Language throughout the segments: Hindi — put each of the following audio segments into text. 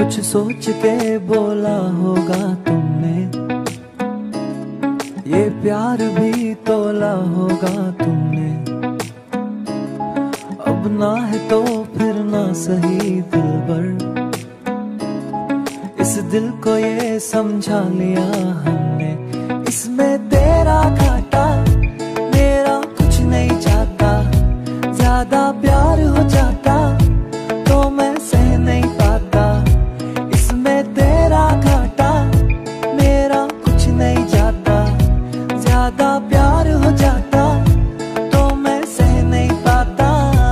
कुछ सोच के बोला होगा तुमने, ये प्यार भी तोला होगा तुमने। अब ना है तो फिर ना सही दिलबर, इस दिल को ये समझा लिया हमने। इसमें तेरा घाटा मेरा कुछ नहीं जाता, ज्यादा प्यार हो जाता तो मैं सह नहीं पाता। इसमें तेरा घाटा मेरा कुछ नहीं जाता, ज्यादा प्यार हो जाता तो मैं सह नहीं पाता।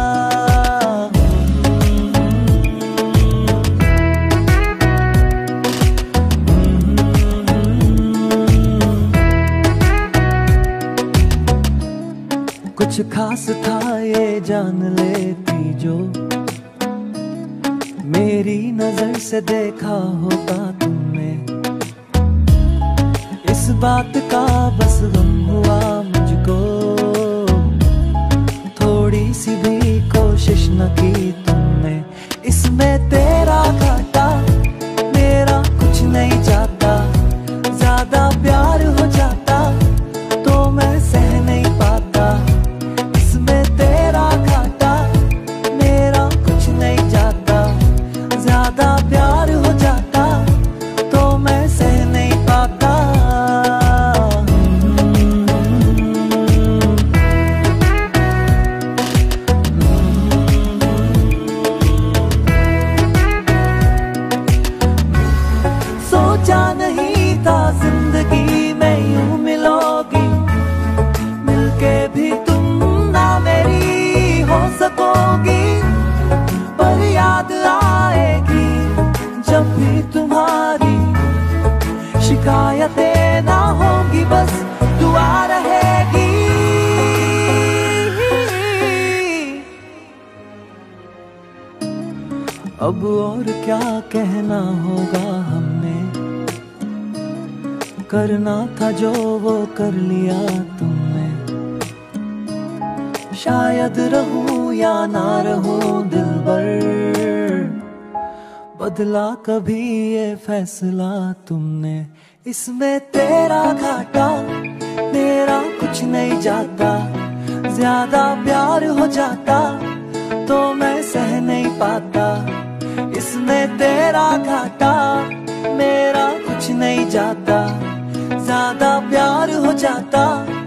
कुछ खास था ये जान लेती जो, मेरी नजर से देखा होता तुमने। इस बात का बस गम हुआ मुझको, थोड़ी सी भी कोशिश न की तुमने। इसमें तेरा घाटा मेरा कुछ नहीं जाता, ज्यादा प्यार हो जाता तो मैं सह नहीं पाता। इसमें तेरा घाटा मेरा कुछ नहीं जाता, ज्यादा प्यार हो जाता तो मैं सह नहीं पाता। सोचा नहीं था जिंदगी में यूं मिलोगी, मिलके भी तुम ना मेरी हो सकोगी। पर याद आएगी जब भी तुम्हारी, शिकायतें ना होंगी बस दुआ रहेगी। अब और क्या कहना होगा हमने, करना था जो वो कर लिया तुमने। शायद रहूं या ना रहूं दिलबर, बदला कभी ये फैसला तुमने। इसमें तेरा घाटा मेरा कुछ नहीं जाता, ज्यादा प्यार हो जाता तो मैं सह नहीं पाता। इसमें तेरा घाटा मेरा कुछ नहीं जाता, ज्यादा प्यार हो जाता